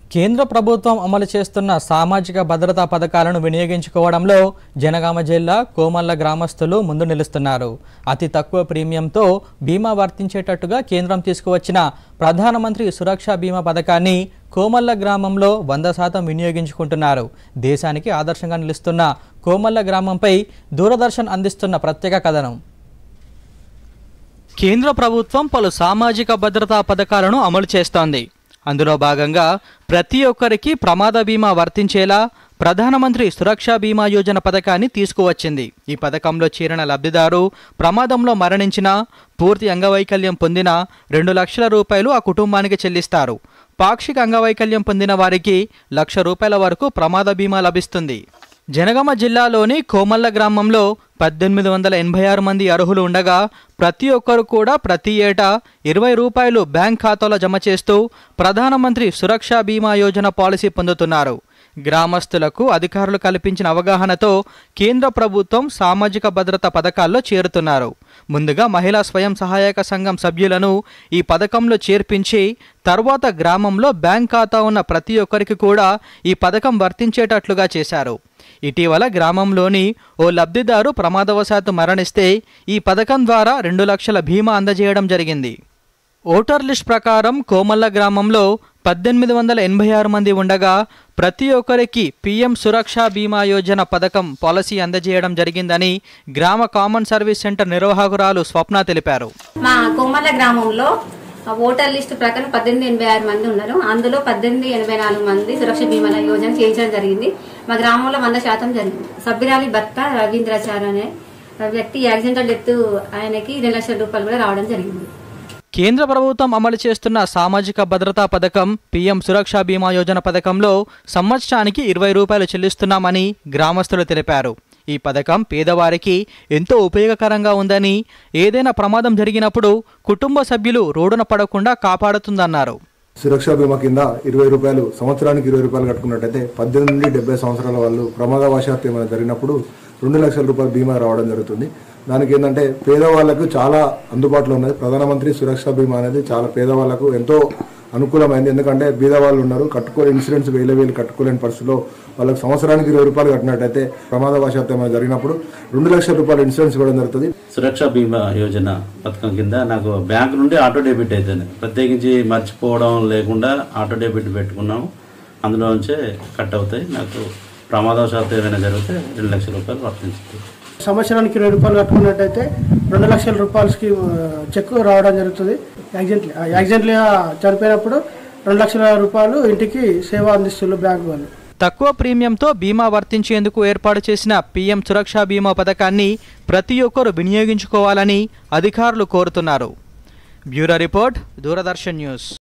కేంద్ర ప్రభుత్వం అమలు చేస్తున్న సామాజిక భద్రతా పథకాలను వినియోగించుకోవడంలో జనగామ జిల్లా కోమల్ల గ్రామస్తులు ముందు నిలుస్తున్నారు. అతి తక్కువ ప్రీమియంతో బీమా వర్తించేటట్టుగా కేంద్రం తీసుకువచ్చిన ప్రధానమంత్రి సురక్ష బీమా పథకాన్ని కోమల్ల గ్రామంలో 100% వినియోగించుకుంటున్నారు. దేశానికి ఆదర్శంగా నిలుస్తున్న కోమల్ల గ్రామంపై దూరదర్శన్ అందిస్తున్న ప్రత్యేక కథనం. కేంద్ర ప్రభుత్వం పలు సామాజిక భద్రతా పథకాలను అమలు చేస్తోంది. అందులో భాగంగా ప్రతి ఒక్కరికి ప్రమాద బీమా వర్తించేలా ప్రధానమంత్రి సురక్ష బీమా యోజన పథకాన్ని తీసుకువచ్చింది. ఈ పథకంలో చేరిన లబ్ధిదారు ప్రమాదంలో మరణించిన, పూర్తి అంగవైకల్యం పొందిన 2 లక్షల రూపాయలు ఆ కుటుంబానికి చెల్లిస్తారు. పాక్షిక అంగవైకల్యం పొందిన వారికి ₹1,00,000 వరకు ప్రమాద బీమా లభిస్తుంది. జనగామ జిల్లాలోని కోమల్ల గ్రామంలో 1886 మంది అర్హులు ఉండగా ప్రతి ఒక్కరు కూడా ప్రతి ఏటా ₹20 బ్యాంక్ ఖాతాలో జమ చేస్తూ ప్రధానమంత్రి సురక్ష బీమా యోజన పాలసీ పొందుతున్నారు. గ్రామస్తులకు అధికారులు కల్పించిన అవగాహనతో కేంద్ర ప్రభుత్వం సామాజిక భద్రత పథకాల్లో చేరుతున్నారు. ముందుగా మహిళా స్వయం సహాయక సంఘం సభ్యులను ఈ పథకంలో చేర్పించి తర్వాత గ్రామంలో బ్యాంక్ ఖాతా ఉన్న ప్రతి ఒక్కరికి కూడా ఈ పథకం వర్తించేటట్లుగా చేశారు. ఇటీవల గ్రామంలోని ఓ లబ్ధిదారు ప్రమాదవశాత్తు మరణిస్తే ఈ పథకం ద్వారా 2 లక్షల బీమా అందజేయడం జరిగింది. ఓటర్ లిస్ట్ ప్రకారం కోమల్ల గ్రామంలో 1886 మంది ఉండగా ప్రతి ఒక్కరికి పీఎం సురక్ష బీమా యోజన పథకం పాలసీ అందజేయడం జరిగిందని గ్రామ కామన్ సర్వీస్ సెంటర్ నిర్వాహకురాలు స్వప్న తెలిపారు. మా కోమల్ల గ్రామంలో ఓటర్ లిస్ట్ ప్రకారం 1886 మంది ఉన్నారు. అందులో 1884 మంది సురక్ష బీమా యోజన చేయించడం జరిగింది. మా గ్రామంలో 100% జరిగింది. సభ్యురాలి భర్త రవీంద్రాచార్ అనే వ్యక్తి యాక్సిడెంటల్ డెత్, ఆయనకి ₹2 లక్షల కూడా రావడం జరిగింది. కేంద్ర ప్రభుత్వం అమలు చేస్తున్న సామాజిక భద్రతా పథకం పీఎం సురక్ష బీమా యోజన పథకంలో సంవత్సరానికి ₹20 చెల్లిస్తున్నామని గ్రామస్తులు తెలిపారు. ఈ పథకం పేదవారికి ఎంతో ఉపయోగకరంగా ఉందని, ఏదైనా ప్రమాదం జరిగినప్పుడు కుటుంబ సభ్యులు రోడ్డున పడకుండా కాపాడుతుందన్నారు. సురక్ష బీమా కింద ₹20 సంవత్సరానికి ₹20 కట్టుకున్నట్టయితే 18 నుండి 70 సంవత్సరాల వాళ్ళు ప్రమాదవశాత్తు ఏమైనా జరిగినప్పుడు ₹2 లక్షల బీమా రావడం జరుగుతుంది. దానికి ఏంటంటే పేదవాళ్లకు చాలా అందుబాటులో ఉన్నది. ప్రధానమంత్రి సురక్ష బీమా అనేది చాలా పేదవాళ్లకు ఎంతో అనుకూలమైంది. ఎందుకంటే బీదవాళ్ళు ఉన్నారు, ఇన్సూరెన్స్ వేలు కట్టుకోలేని పరిస్థితిలో వాళ్ళకి సంవత్సరానికి ₹20 కట్టినట్టయితే ప్రమాదవశాత్తు ఏమైనా జరిగినప్పుడు ₹2 లక్షల ఇన్సూరెన్స్ ఇవ్వడం జరుగుతుంది. సురక్ష బీమా యోజన పథకం కింద నాకు బ్యాంక్ నుండి ఆటో డెబిట్ అవుతుంది. ప్రత్యేకించి మర్చిపోవడం లేకుండా ఆటో డెబిట్ పెట్టుకున్నాము. అందులో నుంచే కట్ అవుతాయి. నాకు ప్రమాదవశాత్తు ఏమైనా జరిగితే ₹2 లక్షల వర్తించుతుంది. సంవత్సరానికి ₹20 కట్టుకున్నట్టయితే ₹2 లక్షల చెక్ రావడం జరుగుతుంది. యాక్సిడెంట్గా చనిపోయినప్పుడు ₹2 లక్షల ఇంటికి సేవ అందిస్తున్నారు బ్యాంకు వాళ్ళు. తక్కువ ప్రీమియంతో బీమా వర్తించేందుకు ఏర్పాటు చేసిన పీఎం సురక్ష బీమా పథకాన్ని ప్రతి ఒక్కరూ వినియోగించుకోవాలని అధికారులు కోరుతున్నారు. Bureau report, Doordarshan news.